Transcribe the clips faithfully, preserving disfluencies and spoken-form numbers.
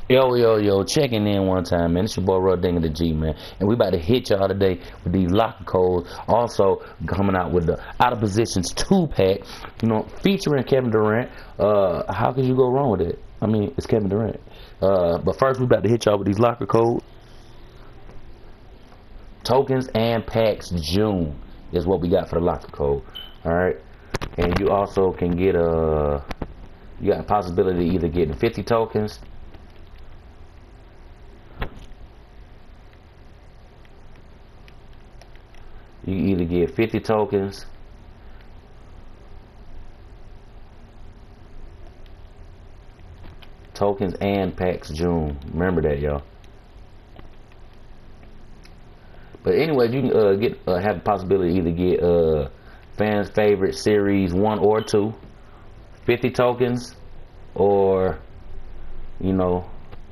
Yo, yo, yo, checking in one time, man. It's your boy Rod Ding of the G, man. And we about to hit y'all today with these locker codes. Also coming out with the Out of Positions two pack, you know, featuring Kevin Durant. Uh, how could you go wrong with it? I mean, it's Kevin Durant. Uh, but first we about to hit y'all with these locker codes. Tokens and packs June is what we got for the locker code. Alright. And you also can get a, you got a possibility of either getting fifty tokens, you either get fifty tokens tokens and packs June. Remember that, y'all. But anyways, you can uh, get uh, have the possibility to either get uh, fans favorite series one or two, fifty tokens, or you know,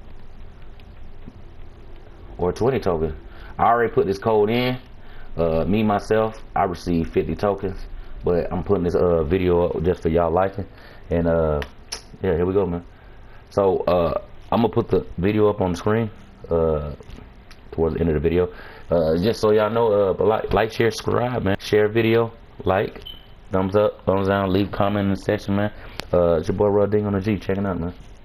or twenty tokens. I already put this code in. Uh, me myself, I received fifty tokens, but I'm putting this uh, video up just for y'all liking. And uh, yeah, here we go, man. So uh, I'm gonna put the video up on the screen uh, towards the end of the video, uh, just so y'all know. Uh, but like, like, share, subscribe, man. Share video, like, thumbs up, thumbs down, leave a comment in the section, man. Uh, it's your boy Rod Ding on the G. Checking out, man.